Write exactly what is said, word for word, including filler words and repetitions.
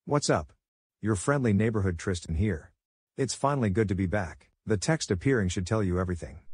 What's up? Your friendly neighborhood Tristan here. It's finally good to be back. The text appearing should tell you everything.